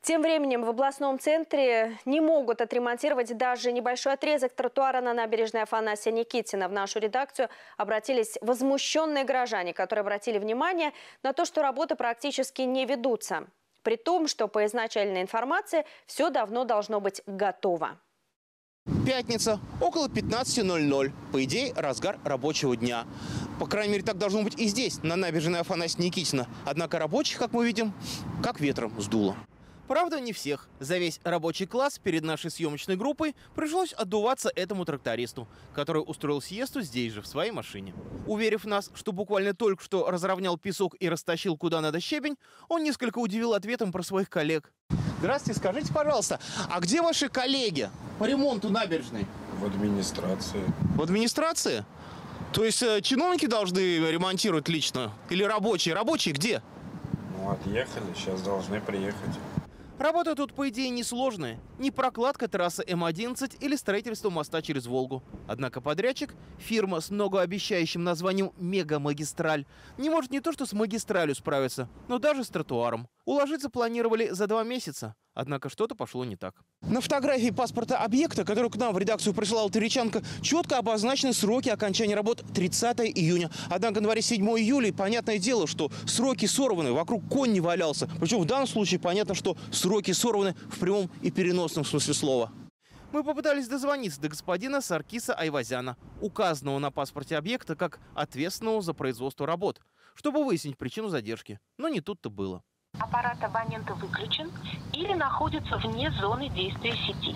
Тем временем в областном центре не могут отремонтировать даже небольшой отрезок тротуара на набережной Афанасия Никитина. В нашу редакцию обратились возмущенные горожане, которые обратили внимание на то, что работы практически не ведутся. При том, что по изначальной информации все давно должно быть готово. Пятница, около 15:00. По идее, разгар рабочего дня. По крайней мере, так должно быть и здесь, на набережной Афанасия Никитина. Однако рабочих, как мы видим, как ветром сдуло. Правда, не всех. За весь рабочий класс перед нашей съемочной группой пришлось отдуваться этому трактористу, который устроил сиесту здесь же, в своей машине. Уверив нас, что буквально только что разровнял песок и растащил куда надо щебень, он несколько удивил ответом про своих коллег. Здравствуйте, скажите, пожалуйста, а где ваши коллеги по ремонту набережной? В администрации. В администрации? То есть чиновники должны ремонтировать лично? Или рабочие? Рабочие где? Ну, отъехали, сейчас должны приехать. Работа тут, по идее, несложная. Не прокладка трассы М11 или строительство моста через Волгу. Однако подрядчик, фирма с многообещающим названием «Мегамагистраль», не может не то что с магистралью справиться, но даже с тротуаром. Уложиться планировали за 2 месяца. Однако что-то пошло не так. На фотографии паспорта объекта, который к нам в редакцию присылал Таричанко, четко обозначены сроки окончания работ 30 июня. Однако на дворе 7 июля, и понятное дело, что сроки сорваны, вокруг конь не валялся. Причем в данном случае понятно, что сроки сорваны в прямом и переносном смысле слова. Мы попытались дозвониться до господина Саркиса Айвазяна, указанного на паспорте объекта как ответственного за производство работ, чтобы выяснить причину задержки. Но не тут-то было. Аппарат абонента выключен или находится вне зоны действия сети.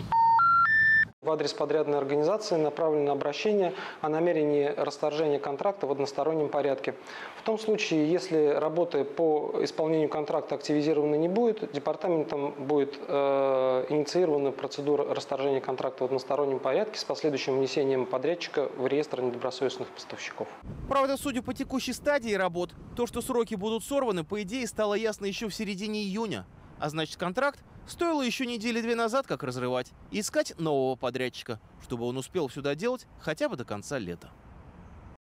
В адрес подрядной организации направлено обращение о намерении расторжения контракта в одностороннем порядке. В том случае, если работы по исполнению контракта активизированы не будет, департаментом будет инициирована процедура расторжения контракта в одностороннем порядке с последующим внесением подрядчика в реестр недобросовестных поставщиков. Правда, судя по текущей стадии работ, то, что сроки будут сорваны, по идее, стало ясно еще в середине июня. А значит, контракт стоило еще недели 2 назад как разрывать и искать нового подрядчика, чтобы он успел все доделать хотя бы до конца лета.